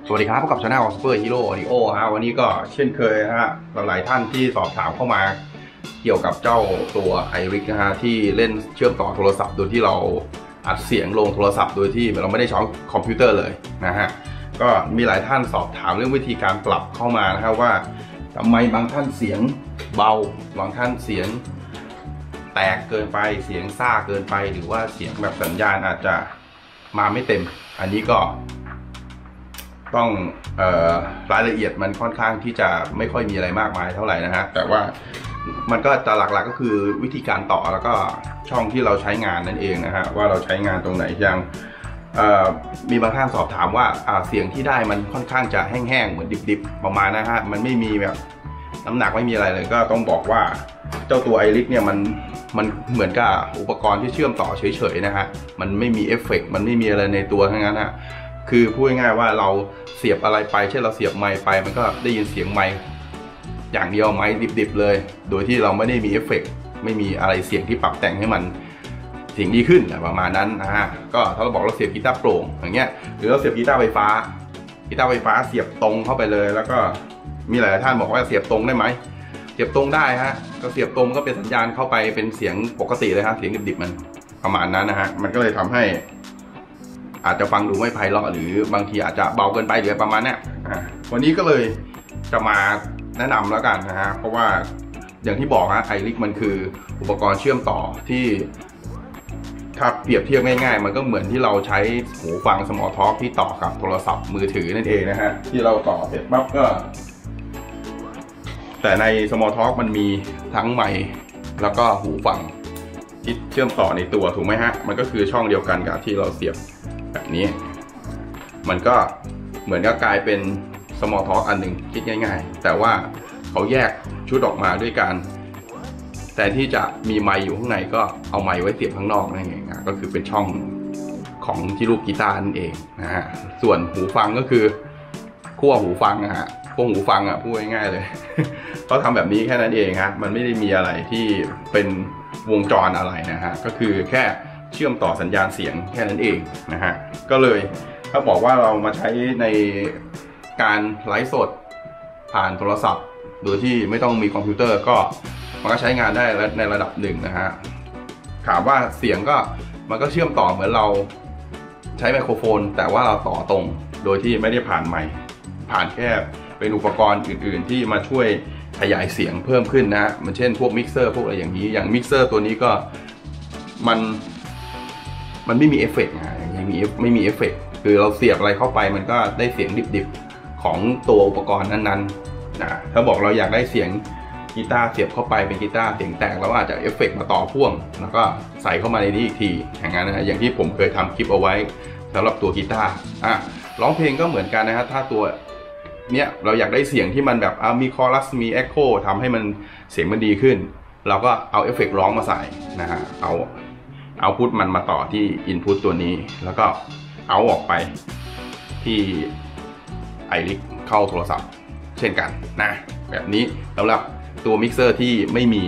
สวัสดีครับพบกับช่องของ Super Hero Audio ฮะวันนี้ก็เช่นเคยฮะหลายท่านที่สอบถามเข้ามาเกี่ยวกับเจ้าตัว iRig นะฮะที่เล่นเชื่อมต่อโทรศัพท์โดยที่เราอัดเสียงลงโทรศัพท์โดยที่เราไม่ได้ใช้คอมพิวเตอร์เลยนะฮะก็มีหลายท่านสอบถามเรื่องวิธีการปรับเข้ามานะฮะว่าทำไมบางท่านเสียงเบาบางท่านเสียงแตกเกินไปเสียงซ่าเกินไปหรือว่าเสียงแบบสัญญาณอาจจะมาไม่เต็มอันนี้ก็ต้องรายละเอียดมันค่อนข้างที่จะไม่ค่อยมีอะไรมากมายเท่าไหร่นะฮะแต่ว่ามันก็จะหลักๆก็คือวิธีการต่อแล้วก็ช่องที่เราใช้งานนั่นเองนะฮะว่าเราใช้งานตรงไหนยังมีบางท่านสอบถามว่าเสียงที่ได้มันค่อนข้างจะแห้งๆเหมือนดิบๆประมาณนะฮะมันไม่มีแบบน้ำหนักไม่มีอะไรเลยก็ต้องบอกว่าเจ้าตัว iRig เนี่ยมันเหมือนกับอุปกรณ์ที่เชื่อมต่อเฉยๆนะฮะมันไม่มีเอฟเฟกต์มันไม่มีอะไรในตัวทั้งนั้นฮะคือพูดง่ายๆว่าเราเสียบอะไรไปเช่นเราเสียบไมค์ไปมันก็ได้ยินเสียงไมค์อย่างเดียวไมค์ดิบๆเลยโดยที่เราไม่ได้มีเอฟเฟกต์ไม่มีอะไรเสียงที่ปรับแต่งให้มันเสียงดีขึ้นประมาณนั้นนะฮะก็ถ้าเราบอกเราเสียบกีตาร์โปร่งอย่างเงี้ยหรือเราเสียบกีตาร์ไฟฟ้าเสียบตรงเข้าไปเลยแล้วก็มีหลายท่านบอกว่าเสียบตรงได้ไหมเสียบตรงได้ฮะก็เสียบตรงก็เป็นสัญญาณเข้าไปเป็นเสียงปกติเลยฮะเสียงดิบๆมันประมาณนั้นนะฮะมันก็เลยทำให้อาจจะฟังดูไม่ไพเราะหรือบางทีอาจจะเบาเกินไปหรือประมาณนี้วันนี้ก็เลยจะมาแนะนำแล้วกันนะฮะเพราะว่าอย่างที่บอกฮะiRig มันคืออุปกรณ์เชื่อมต่อที่ถ้าเปรียบเทียบง่ายๆมันก็เหมือนที่เราใช้หูฟัง Small Talk ที่ต่อกับโทรศัพท์มือถือนั่นเองนะฮะที่เราต่อเสร็จปั๊บก็แต่ใน Small Talk มันมีทั้งไมค์แล้วก็หูฟังที่เชื่อมต่อในตัวถูกไหมฮะมันก็คือช่องเดียวกันกับที่เราเสียบแบบนี้มันก็เหมือนกับกลายเป็น Small Talk อันหนึ่งคิดง่ายๆแต่ว่าเขาแยกชุดออกมาด้วยกันแต่ที่จะมีไมค์อยู่ข้างในก็เอาไมค์ไว้เสียบข้างนอกนั่นเองก็คือเป็นช่องของที่รูปกีตาร์นั่นเองนะฮะส่วนหูฟังก็คือขั้วหูฟังนะฮะขั้วหูฟังพูดง่ายๆเลย เขาทำแบบนี้แค่นั้นเองฮะมันไม่ได้มีอะไรที่เป็นวงจรอะไรนะฮะก็คือแค่เชื่อมต่อสัญญาณเสียงแค่นั้นเองนะฮะก็เลยถ้าบอกว่าเรามาใช้ในการไลฟ์สดผ่านโทรศัพท์โดยที่ไม่ต้องมีคอมพิวเตอร์ก็มันก็ใช้งานได้ในระดับหนึ่งนะฮะถามว่าเสียงก็มันก็เชื่อมต่อเหมือนเราใช้ไมโครโฟนแต่ว่าเราต่อตรงโดยที่ไม่ได้ผ่านไมค์ผ่านแค่เป็นอุปกรณ์อื่นๆที่มาช่วยขยายเสียงเพิ่มขึ้นนะมันเช่นพวกมิกเซอร์พวกอะไรอย่างนี้อย่างมิกเซอร์ตัวนี้ก็มันไม่มีเอฟเฟกต์ไม่มีเอฟเฟกต์คือเราเสียบอะไรเข้าไปมันก็ได้เสียงดิบๆของตัวอุปกรณ์นั้นๆนะถ้าบอกเราอยากได้เสียงกีตาร์เสียบเข้าไปเป็นกีตาร์เสียงแตกแล้วอาจจะเอฟเฟกต์มาต่อพ่วงแล้วก็ใส่เข้ามาในนี้อีกทีอย่างนั้นนะอย่างที่ผมเคยทำคลิปเอาไว้สำหรับตัวกีตาร์ร้องเพลงก็เหมือนกันนะฮะถ้าตัวเนี้ยเราอยากได้เสียงที่มันแบบมีคอรัสมีเอ็กโคทำให้มันเสียงมันดีขึ้นเราก็เอาเอฟเฟกต์ร้องมาใส่นะฮะเอาพุทมันมาต่อที่อินพุตตัวนี้แล้วก็เอาออกไปที่iRig เข้าโทรศัพท์เช่นกันนะแบบนี้สำหรับตัวมิกเซอร์ที่ไม่มี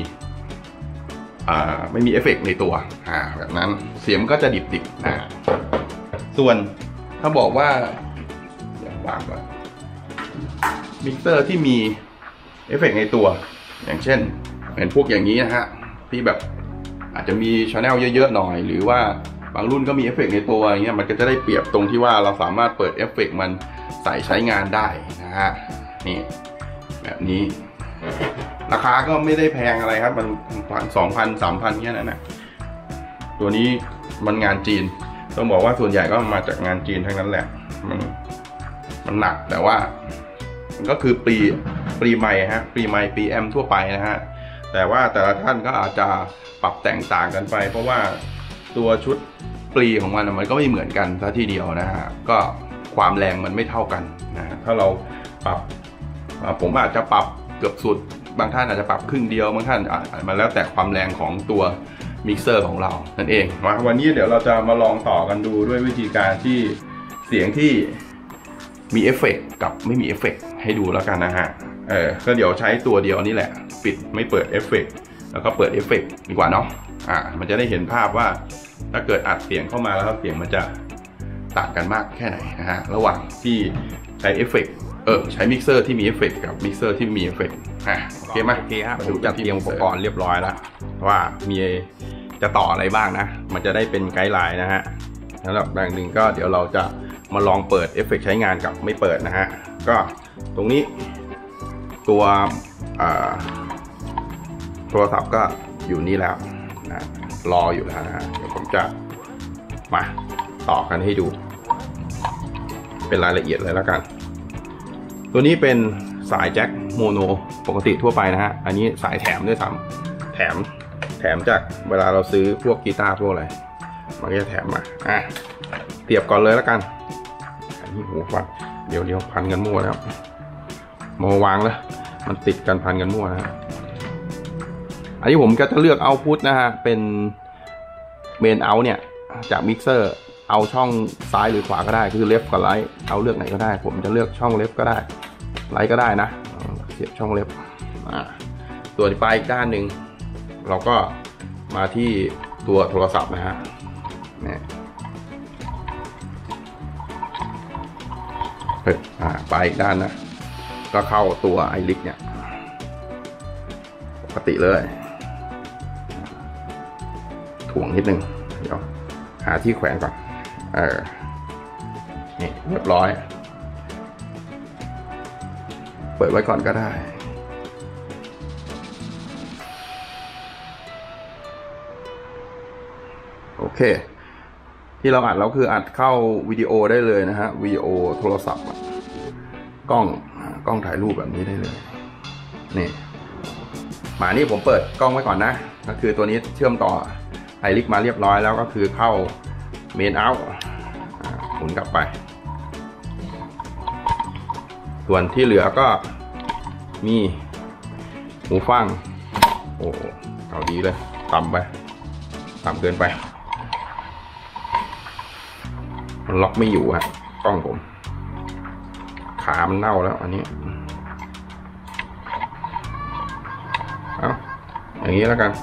เอฟเฟกต์ในตัวแบบนั้นเสียงก็จะดิบๆนะส่วนถ้าบอกว่าอย่างวางก่อนมิกเซอร์ที่มีเอฟเฟกต์ในตัวอย่างเช่นเป็นพวกอย่างนี้นะฮะที่แบบอาจจะมีชาแนลเยอะๆหน่อยหรือว่าบางรุ่นก็มีเอฟเฟกต์ในตัวอย่างเงี้ยมันก็จะได้เปรียบตรงที่ว่าเราสามารถเปิดเอฟเฟกต์มันใส่ใช้งานได้นะฮะนี่แบบนี้ราคาก็ไม่ได้แพงอะไรครับมัน2,000-3,000แค่นั้นนะตัวนี้มันงานจีนต้องบอกว่าส่วนใหญ่ก็มาจากงานจีนทั้งนั้นแหละมันหนักแต่ว่ามันก็คือปรีไมค์ปรีไมค์ปรีแอมทั่วไปนะฮะแต่ว่าแต่ละท่านก็อาจจะปรับแต่งต่างกันไปเพราะว่าตัวชุดปรีของมันก็ไม่เหมือนกันซะทีเดียวนะฮะก็ความแรงมันไม่เท่ากันนะถ้าเราปรับผมอาจจะปรับเกือบสุดบางท่านอาจจะปรับครึ่งเดียวบางท่านมาแล้วแต่ความแรงของตัวมิกเซอร์ของเรานั่นเองวันนี้เดี๋ยวเราจะมาลองต่อกันดูด้วยวิธีการที่เสียงที่มีเอฟเฟกต์กับไม่มีเอฟเฟกต์ให้ดูแล้วกันนะฮะก็เดี๋ยวใช้ตัวเดียวนี่แหละปิดไม่เปิดเอฟเฟกต์แล้วก็เปิดเอฟเฟกต์ดีกว่าเนาะมันจะได้เห็นภาพว่าถ้าเกิดอัดเสียงเข้ามาแล้วเสียงมันจะต่างกันมากแค่ไหนนะฮะระหว่างที่ใช้เอฟเฟกต์ใช้มิกเซอร์ที่มีเอฟเฟกต์กับมิกเซอร์ที่มีเอฟเฟกต์โอเคไหมโอเคครับมาดูจัดเตรียมอุปกรณ์เรียบร้อยแล้วว่ามีจะต่ออะไรบ้างนะมันจะได้เป็นไกด์ไลน์นะฮะสำหรับแบบหนึ่งก็เดี๋ยวเราจะมาลองเปิดเอฟเฟกต์ใช้งานกับไม่เปิดนะฮะก็ตรงนี้ตัวโทรศัพท์ก็อยู่นี่แล้วนะรออยู่แล้วนะฮะเดี๋ยวผมจะมาต่อกันให้ดูเป็นรายละเอียดเลยแล้วกันตัวนี้เป็นสายแจ็คโมโนปกติทั่วไปนะฮะอันนี้สายแถมด้วยซ้ำแถมจากเวลาเราซื้อพวกกีตาร์พวกอะไรมันก็จะแถมมาเทียบก่อนเลยแล้วกันอันนี้หูฟังเดี๋ยวพันกันมั่วแล้วมาวางแล้วมันติดกันพันกันมั่วนะฮะอันนี้ผมก็จะเลือกเอาพุทนะฮะเป็นเมนเอาเนี่ยจากมิกเซอร์เอาช่องซ้ายหรือขวาก็ได้คือเลฟกับไลท์เอาเลือกไหนก็ได้ผมจะเลือกช่องเลฟก็ได้ไลท์ก็ได้นะเสียบช่องเลฟตัวที่ไปอีกด้านหนึ่งเราก็มาที่ตัวโทรศัพท์นะฮะเนี่ยไปอีกด้านนะก็เข้าตัวไอริกเนี่ยปกติเลยถ่วงนิดนึงเดี๋ยวหาที่แขวนก่อนนี่เรียบร้อยเปิดไว้ก่อนก็ได้โอเคที่เราอัดแล้วคืออัดเข้าวิดีโอได้เลยนะฮะวิดีโอโทรศัพท์กล้องถ่ายรูปแบบนี้ได้เลยนี่มานี่ผมเปิดกล้องไว้ก่อนนะก็คือตัวนี้เชื่อมต่อไอริกมาเรียบร้อยแล้วก็คือเข้าเมนเอาท์หมุนกลับไปส่วนที่เหลือก็มีหูฟังโอ้เอาดีเลยต่ำไปต่ำเกินไปมันล็อกไม่อยู่ฮะกล้องผมขามันเน่าแล้วอันนี้เอาอย่างนี้แล้วกัน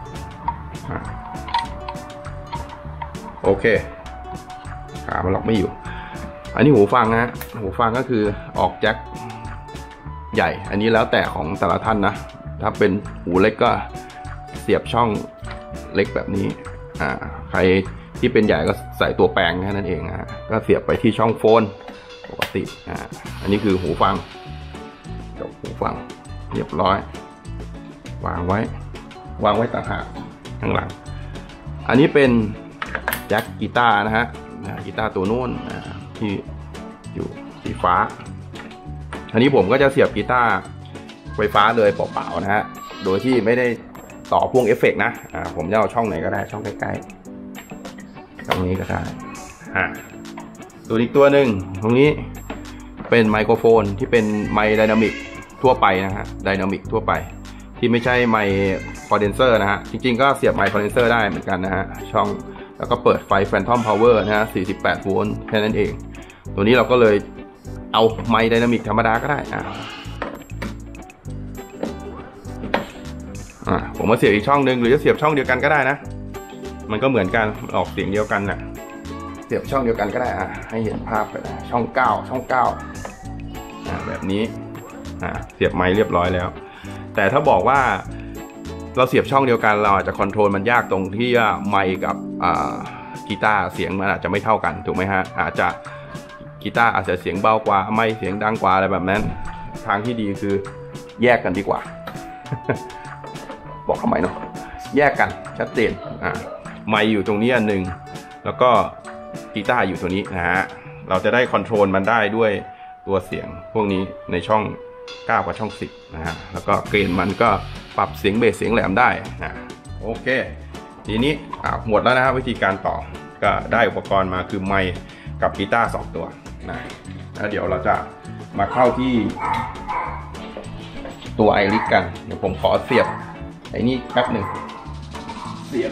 โอเคขามันล็อกไม่อยู่อันนี้หูฟังนะหูฟังก็คือออกแจ็คใหญ่อันนี้แล้วแต่ของแต่ละท่านนะถ้าเป็นหูเล็กก็เสียบช่องเล็กแบบนี้ใครที่เป็นใหญ่ก็ใส่ตัวแปลงแค่นั้นเองนะก็เสียบไปที่ช่องโฟนปกติอันนี้คือหูฟังจบหูฟังเรียบร้อยวางไว้ต่างหากข้างหลังอันนี้เป็นแจ็คกีตาร์นะฮะกีตาร์ตัวนู้นที่อยู่สีฟ้าอันนี้ผมก็จะเสียบกีตาร์ไฟฟ้าเลยเปล่าๆนะฮะโดยที่ไม่ได้ต่อพ่วงเอฟเฟกต์นะผมจะเอาช่องไหนก็ได้ช่องใกล้ๆช่องนี้ก็ได้ตัวอีกตัวหนึ่งตรงนี้เป็นไมโครโฟนที่เป็นไมค์ไดนามิกทั่วไปนะฮะไดนามิกทั่วไปที่ไม่ใช่ไมค์คอนเดนเซอร์นะฮะจริงๆก็เสียบไมค์คอนเดนเซอร์ได้เหมือนกันนะฮะช่องแล้วก็เปิดไฟ Phantom Power นะฮะ48โวลต์แค่นั้นเองตัวนี้เราก็เลยเอาไมค์ไดนามิกธรรมดาก็ได้ผมมาเสียบอีกช่องหนึ่งหรือจะเสียบช่องเดียวกันก็ได้นะมันก็เหมือนกันออกเสียงเดียวกันน่ะเสียบช่องเดียวกันก็ได้ให้เห็นภาพไปนะช่อง9แบบนี้เสียบไมค์เรียบร้อยแล้วแต่ถ้าบอกว่าเราเสียบช่องเดียวกันเราอาจจะคอนโทรลมันยากตรงที่ไมค์กับกีตาร์เสียงมันอาจจะไม่เท่ากันถูกไหมฮะอาจจะกีตาร์อาจจะเสียงเบากว่าไมค์เสียงดังกว่าอะไรแบบนั้นทางที่ดีคือแยกกันดีกว่า บอกทำไมเนาะแยกกันชัดเจนไมค์อยู่ตรงนี้อันหนึ่งแล้วก็กีตาร์อยู่ตรงนี้นะฮะเราจะได้คอนโทรลมันได้ด้วยตัวเสียงพวกนี้ในช่อง9กับช่อง10นะฮะแล้วก็เกรนมันก็ปรับเสียงเบสเสียงแหลมได้โอเคทีนี้หมดแล้วนะฮะวิธีการต่อก็ได้อุปกรณ์มาคือไมค์กับกีตาร์2ตัวนะแล้วเดี๋ยวเราจะมาเข้าที่ตัวไอริกกันเดี๋ยวผมขอเสียบไอ้นี่แป๊บหนึ่งเสียบ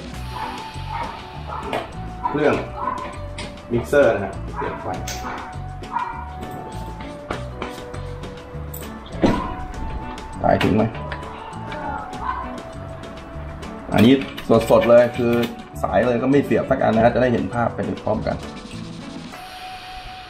เครื่องมิกเซอร์นะฮะเสียบไฟสายถึงไหมอันนี้สดๆเลยคือสายเลยก็ไม่เสียบสักอันนะฮะจะได้เห็นภาพไปพร้อมกัน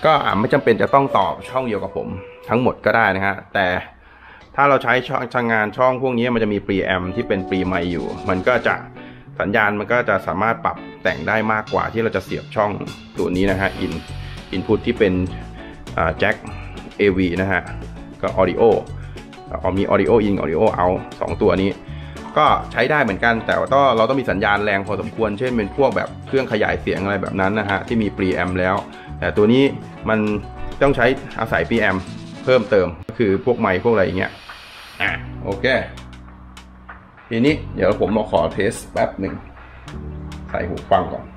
ก็ไม่จำเป็นจะต้องตอบช่องเดียวกับผมทั้งหมดก็ได้นะฮะแต่ถ้าเราใช้งานช่องพวกนี้มันจะมีพรีแอมที่เป็นพรีไมค์อยู่มันก็จะสัญญาณมันก็จะสามารถปรับแต่งได้มากกว่าที่เราจะเสียบช่องตัวนี้นะฮะอินพุตที่เป็นแจ็ค AV นะฮะก็ Audio มี Audio in Audio out 2 ตัวนี้ก็ใช้ได้เหมือนกันแต่ว่าเราต้องมีสัญญาณแรงพอสมควรเช่นเป็นพวกแบบเครื่องขยายเสียงอะไรแบบนั้นนะฮะที่มีพรีแอมแล้วแต่ตัวนี้มันต้องใช้อาศัยพรีแอมเพิ่มเติมก็คือพวกไมค์พวกอะไรอย่างเงี้ยโอเคทีนี้เดี๋ยวผมมาขอเทสแป๊บหนึ่งใส่หูฟังก่อน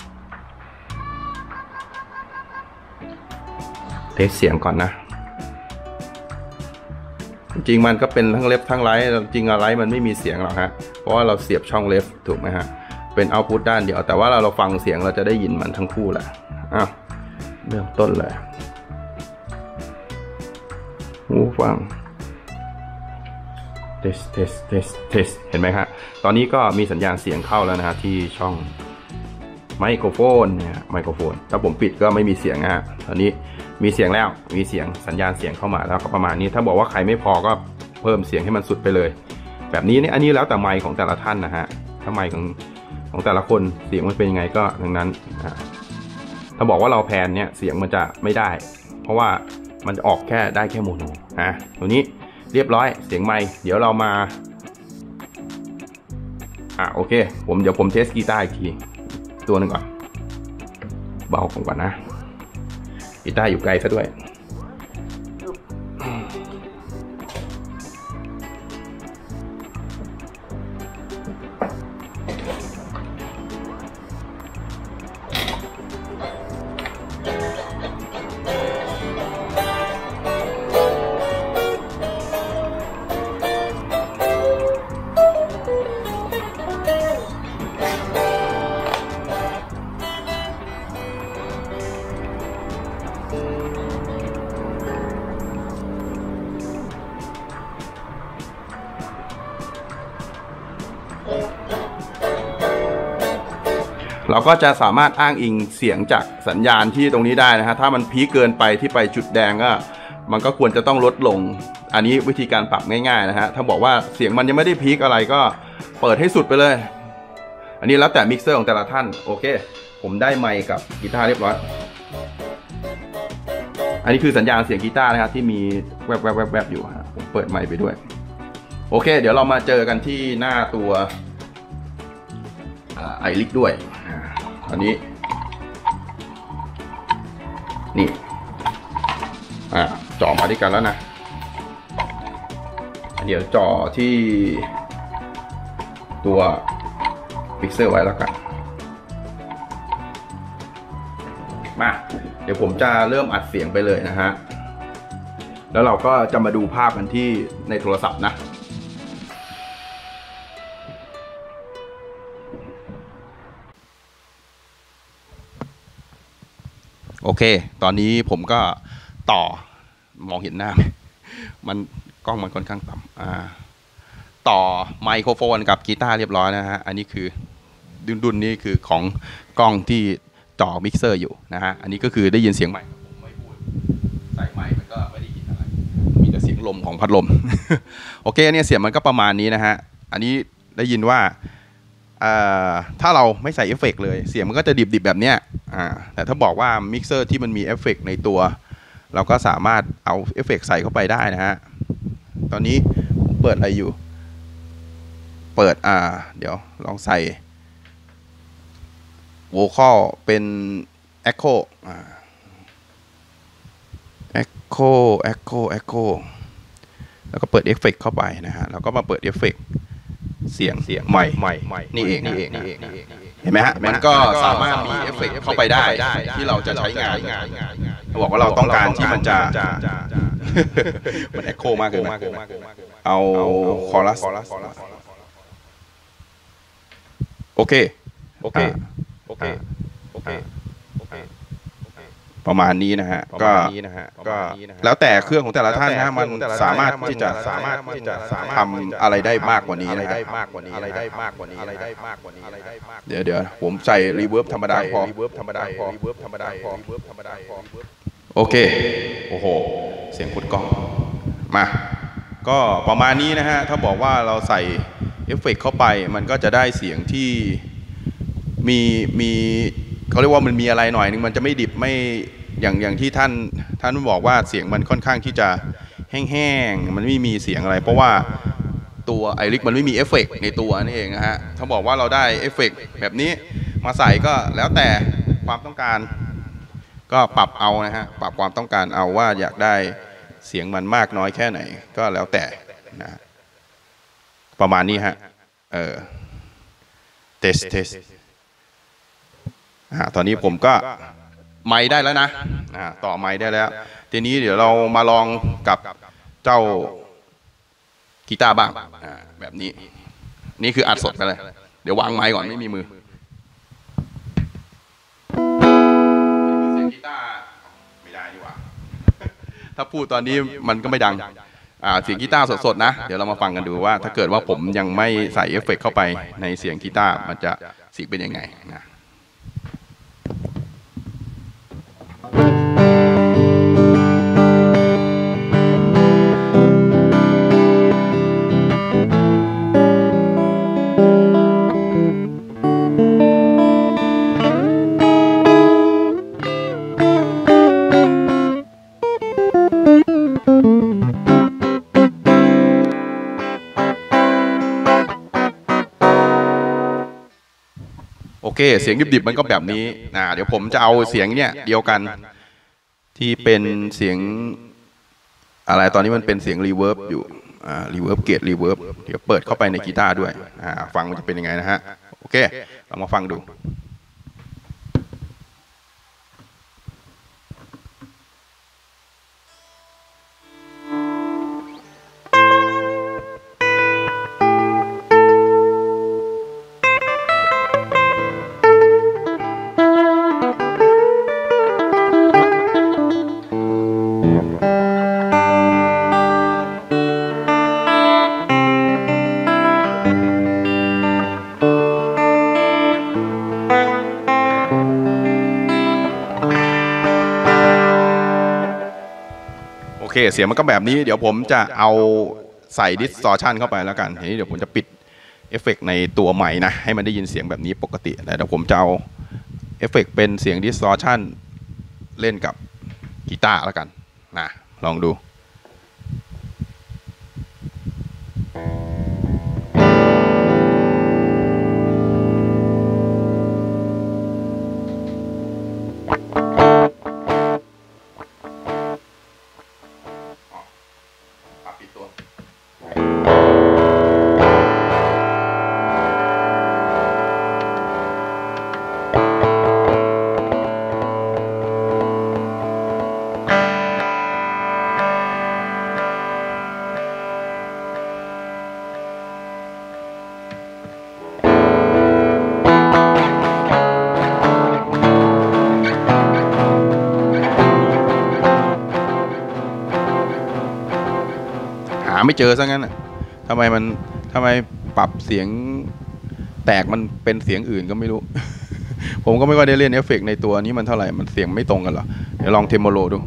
เทสเสียงก่อนนะจริงมันก็เป็นทั้งเลฟทั้งไลท์จริงไลท์มันไม่มีเสียงหรอกฮะเพราะว่าเราเสียบช่องเลฟถูกไหมฮะเป็นเอาท์พุตด้านเดียวแต่ว่าเราฟังเสียงเราจะได้ยินมันทั้งคู่แหละเริ่มต้นเลยหูฟังเทสเห็นไหมฮะตอนนี้ก็มีสัญญาณเสียงเข้าแล้วนะฮะที่ช่องไมโครโฟนเนี่ยไมโครโฟนถ้าผมปิดก็ไม่มีเสียงนะฮะตอนนี้มีเสียงแล้วมีเสียงสัญญาณเสียงเข้ามาแล้วก็ประมาณนี้ถ้าบอกว่าใครไม่พอก็เพิ่มเสียงให้มันสุดไปเลยแบบนี้เนี่ยอันนี้แล้วแต่ไมค์ของแต่ละท่านนะฮะถ้าไมค์ของแต่ละคนเสียงมันเป็นยังไงก็ดังนั้นถ้าบอกว่าเราแพนเนี่ยเสียงมันจะไม่ได้เพราะว่ามันจะออกได้แค่โมโนตัวนี้เรียบร้อยเสียงไมค์เดี๋ยวเรามาโอเคเดี๋ยวผมเทสกีตาร์อีกทีตัวหนึ่งก่อนเบาก่อนนะกีตาร์อยู่ไกลซะด้วยเราก็จะสามารถอ้างอิงเสียงจากสัญญาณที่ตรงนี้ได้นะฮะถ้ามันพีคเกินไปที่ไปจุดแดงก็มันก็ควรจะต้องลดลงอันนี้วิธีการปรับง่ายๆนะฮะถ้าบอกว่าเสียงมันยังไม่ได้พีคอะไรก็เปิดให้สุดไปเลยอันนี้แล้วแต่มิกเซอร์ของแต่ละท่านโอเคผมได้ไมค์กับกีตาร์เรียบร้อยอันนี้คือสัญญาณเสียงกีตาร์นะครับที่มีแวบๆอยู่ฮะผมเปิดไมค์ไปด้วยโอเคเดี๋ยวเรามาเจอกันที่หน้าตัวไอริกด้วยอันนี้นี่จ่อมาด้วยกันแล้วนะเดี๋ยวจ่อที่ตัวพิกเซอร์ไว้แล้วกันมาเดี๋ยวผมจะเริ่มอัดเสียงไปเลยนะฮะแล้วเราก็จะมาดูภาพกันที่ในโทรศัพท์นะโอเคตอนนี้ผมก็ต่อมองเห็นหน้ามันกล้องมันค่อนข้างต่ำต่อไมโครโฟนกับกีตาร์เรียบร้อยนะฮะอันนี้คือดุนนี้คือของกล้องที่จ่อมิกเซอร์อยู่นะฮะอันนี้ก็คือได้ยินเสียงใหม่ผมไม่พูดใส่ไมค์มันก็ไม่ได้ยินอะไรมีแต่เสียงลมของพัดลม โอเคเนี่ยเสียงมันก็ประมาณนี้นะฮะอันนี้ได้ยินว่าถ้าเราไม่ใส่เอฟเฟกต์เลยเสียงมันก็จะดิบๆแบบเนี้ยแต่ถ้าบอกว่ามิกเซอร์ที่มันมีเอฟเฟกต์ในตัวเราก็สามารถเอาเอฟเฟกต์ใส่เข้าไปได้นะฮะตอนนี้ผมเปิดอะไรอยู่เปิดเดี๋ยวลองใส่โวคอลเป็น Echo Echo แล้วก็เปิดเอฟเฟกต์เข้าไปนะฮะแล้วก็มาเปิดเอฟเฟกต์เสียงใหม่นี่เองเห็นไหมฮะมันก็สามารถมีเอฟเฟกต์เข้าไปได้ที่เราจะใช้งานบอกว่าเราต้องการที่มันจะมันเอ็กโคมากเกินเอาคอรัสโอเคประมาณนี้นะฮะก็แล้วแต่เครื่องของแต่ละท่านนะมันสามารถที่จะทำอะไรได้มากกว่านี้นะเดี๋ยวผมใส่รีเวิร์บธรรมดาพอโอเคโอ้โหเสียงกดกล้องมาก็ประมาณนี้นะฮะถ้าบอกว่าเราใส่เอฟเฟกต์เข้าไปมันก็จะได้เสียงที่มีเขาเรียกว่ามันมีอะไรหน่อยนึงมันจะไม่ดิบไม่อย่างที่ท่านบอกว่าเสียงมันค่อนข้างที่จะแห้งๆมันไม่มีเสียงอะไรเพราะว่าตัวไอริกมันไม่มีเอฟเฟกต์ในตัวนั่นเองนะฮะถ้าบอกว่าเราได้เอฟเฟกต์แบบนี้มาใส่ก็แล้วแต่ความต้องการก็ปรับเอานะฮะปรับความต้องการเอาว่าอยากได้เสียงมันมากน้อยแค่ไหนก็แล้วแต่นะประมาณนี้ฮะเทสตอนนี้ผมก็ไมค์ได้แล้วนะต่อไมค์ได้แล้วทีนี้เดี๋ยวเรามาลองกับเจ้ากีตาร์บ้างแบบนี้นี่คืออัดสดไปเลยเดี๋ยววางไมค์ก่อนไม่มีมือเสียงกีตาร์ไม่ได้ดีกว่าถ้าพูดตอนนี้มันก็ไม่ดังเสียงกีตาร์สดๆนะเดี๋ยวเรามาฟังกันดูว่าถ้าเกิดว่าผมยังไม่ใส่เอฟเฟกต์เข้าไปในเสียงกีตาร์มันจะเสียงเป็นยังไงนะโอเคเสียงดิบๆมันก็แบบนี้เดี๋ยวผมจะเอาเสียงเนี่ยเดียวกันที่เป็นเสียงอะไรตอนนี้มันเป็นเสียงรีเวิร์บอยู่รีเวิร์บเกตรีเวิร์บเดี๋ยวเปิดเข้าไปในกีตาร์ด้วยฟังมันจะเป็นยังไงนะฮะโอเคเรามาฟังดูโอเคเสียงมันก็แบบนี้เดี๋ยวผมจะเอาใส่ distortion เข้าไปแล้วกันทีนี้เดี๋ยวผมจะปิดเอฟเฟกต์ในตัวใหม่นะให้มันได้ยินเสียงแบบนี้ปกติแต่เดี๋ยวผมจะเอาเอฟเฟกต์เป็นเสียง distortion เล่นกับกีตาร์แล้วกันนะลองดูไม่เจอซะงั้นทำไมปรับเสียงแตกมันเป็นเสียงอื่นก็ไม่รู้ ผมก็ไม่ว่าได้เล่นเอฟเฟกต์ในตัวนี้มันเท่าไหร่มันเสียงไม่ตรงกันหรอเดี๋ยวลองเทมโมโลดู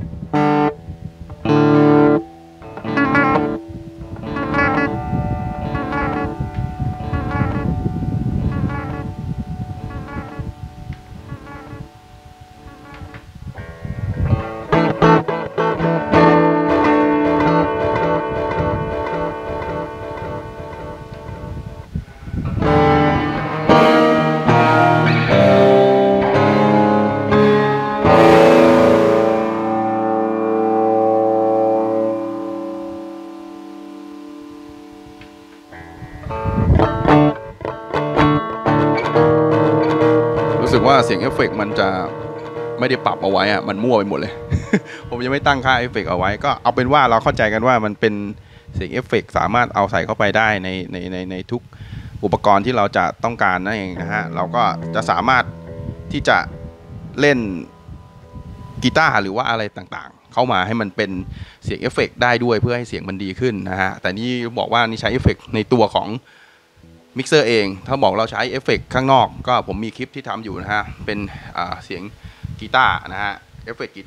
รู้สึกว่าเสียงเอฟเฟกต์มันจะไม่ได้ปรับเอาไว้มันมั่วไปหมดเลย ผมยังไม่ตั้งค่าเอฟเฟกต์เอาไว้ก็เอาเป็นว่าเราเข้าใจกันว่ามันเป็นเสียงเอฟเฟกต์สามารถเอาใส่เข้าไปได้ในทุกอุปกรณ์ที่เราจะต้องการนั่นเองนะฮะเราก็จะสามารถที่จะเล่นกีตาร์หรือว่าอะไรต่างๆเข้ามาให้มันเป็นเสียงเอฟเฟกต์ได้ด้วยเพื่อให้เสียงมันดีขึ้นนะฮะแต่นี่บอกว่านี่ใช้เอฟเฟกต์ในตัวของมิกเซอร์เองถ้าบอกเราใช้เอฟเฟกต์ข้างนอกก็ผมมีคลิปที่ทำอยู่นะฮะเป็นเสียงกีตาร์นะฮะเอฟเฟกต์กีตาร์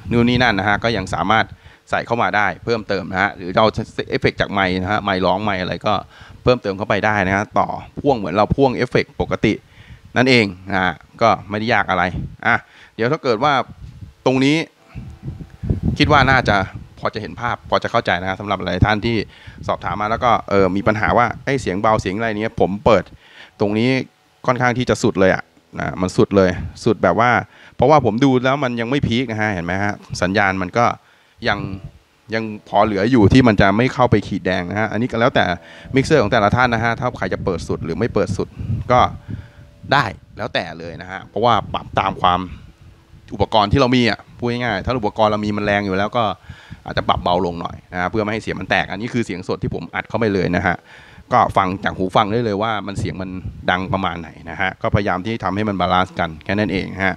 นู่นนี่นั่นนะฮะก็ยังสามารถใส่เข้ามาได้เพิ่มเติมนะฮะหรือเราเอฟเฟกจากไมค์นะฮะไมค์ร้องไมค์อะไรก็เพิ่มเติมเข้าไปได้นะฮะต่อพ่วงเหมือนเราพ่วงเอฟเฟกปกตินั่นเองนะฮะก็ไม่ได้ยากอะไรเดี๋ยวถ้าเกิดว่าตรงนี้คิดว่าน่าจะพอจะเห็นภาพพอจะเข้าใจนะสำหรับหลายท่านที่สอบถามมาแล้วก็มีปัญหาว่าเสียงเบาเสียงอะไรเนี้ยผมเปิดตรงนี้ค่อนข้างที่จะสุดเลยนะมันสุดเลยสุดแบบว่าเพราะว่าผมดูแล้วมันยังไม่พีคนะฮะเห็นไหมฮะสัญญาณมันก็ยังพอเหลืออยู่ที่มันจะไม่เข้าไปขีดแดงนะฮะอันนี้ก็แล้วแต่มิกเซอร์ของแต่ละท่านนะฮะถ้าใครจะเปิดสุดหรือไม่เปิดสุดก็ได้แล้วแต่เลยนะฮะเพราะว่าปรับตามความอุปกรณ์ที่เรามีพูดง่ายๆถ้าอุปกรณ์เรามีมันแรงอยู่แล้วก็อาจจะปรับเบาลงหน่อยนะเพื่อไม่ให้เสียงมันแตกอันนี้คือเสียงสดที่ผมอัดเข้าไปเลยนะฮะก็ฟังจากหูฟังได้เลยว่ามันเสียงมันดังประมาณไหนนะฮะก็พยายามที่ทำให้มันบาลานซ์กันแค่นั้นเองฮะ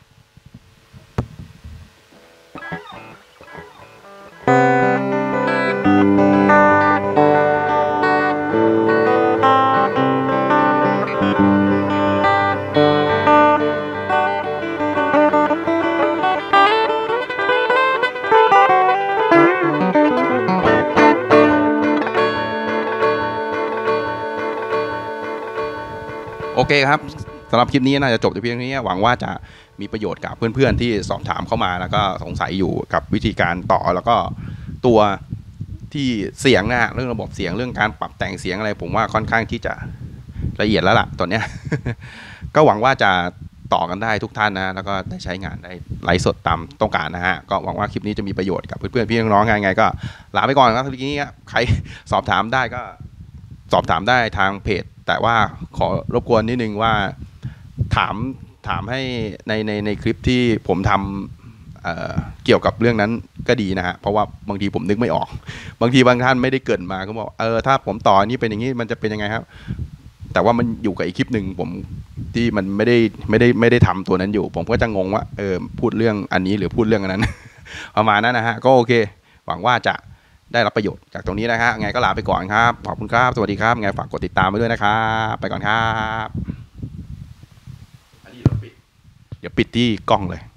โอเคครับสำหรับคลิปนี้น่าจะจบแต่เพียงนี้หวังว่าจะมีประโยชน์กับเพื่อนๆที่สอบถามเข้ามาแล้วก็สงสัยอยู่กับวิธีการต่อแล้วก็ตัวที่เสียงนะฮะเรื่องระบบเสียงเรื่องการปรับแต่งเสียงอะไรผมว่าค่อนข้างที่จะละเอียดแล้วล่ะตอนนี้ ก็หวังว่าจะต่อกันได้ทุกท่านนะแล้วก็ได้ใช้งานได้ไลฟ์สดตามต้องการนะฮะก็หวังว่าคลิปนี้จะมีประโยชน์กับเพื่อนๆพี่น้องๆไงก็ลาไปก่อนครับทีนี้ใครสอบถามได้ก็สอบถามได้ทางเพจแต่ว่าขอรบกวนนิดนึงว่าถามให้ในคลิปที่ผมทำเกี่ยวกับเรื่องนั้นก็ดีนะฮะเพราะว่าบางทีผมนึกไม่ออกบางทีบางท่านไม่ได้เกิดมาก็บอกถ้าผมต่อนี้เป็นอย่างนี้มันจะเป็นยังไงครับแต่ว่ามันอยู่กับอีกคลิปหนึ่งผมที่มันไม่ได้ทำตัวนั้นอยู่ผมก็จะงงว่าพูดเรื่องอันนี้หรือพูดเรื่องอันนั้น ประมาณนั้นนะฮะก็โอเคหวังว่าจะได้รับประโยชน์จากตรงนี้นะฮะไงก็ลาไปก่อนครับขอบคุณครับสวัสดีครับไงฝากกดติดตามไปด้วยนะครับไปก่อนครับอันนี้เดี๋ยวปิดที่กล้องเลย